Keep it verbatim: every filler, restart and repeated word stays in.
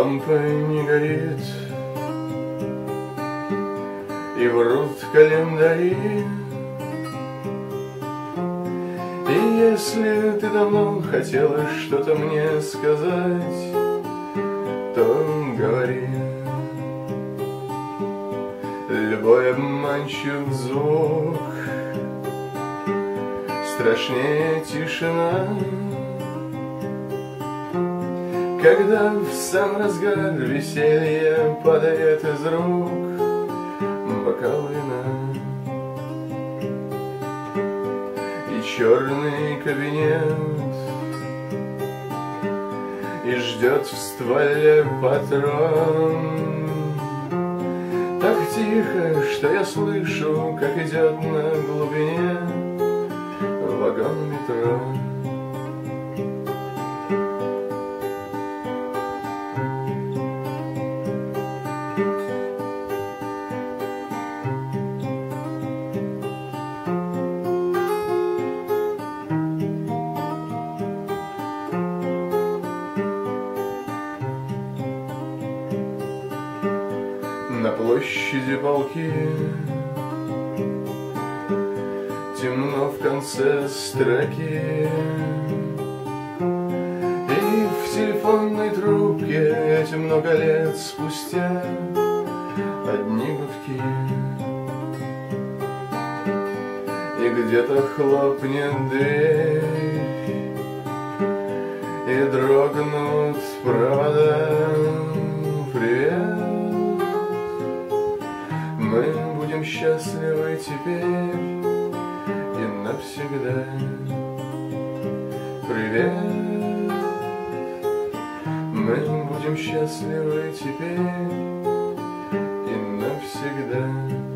лампа не горит, и врут календари. И если ты давно хотела что-то мне сказать, то говори. Любой обманчив звук страшнее тишина, когда в сам разгар веселья падает из рук бокал вина. И черный кабинет, и ждет в стволе патрон. Так тихо, что я слышу, как идет на глубине вагон метро. На площади полки темно в конце строки, и в телефонной трубке эти много лет спустя одни гудки. И где-то хлопнет дверь, и дрогнут провода. Привет, мы будем счастливы теперь и навсегда. Привет, мы будем счастливы теперь и навсегда.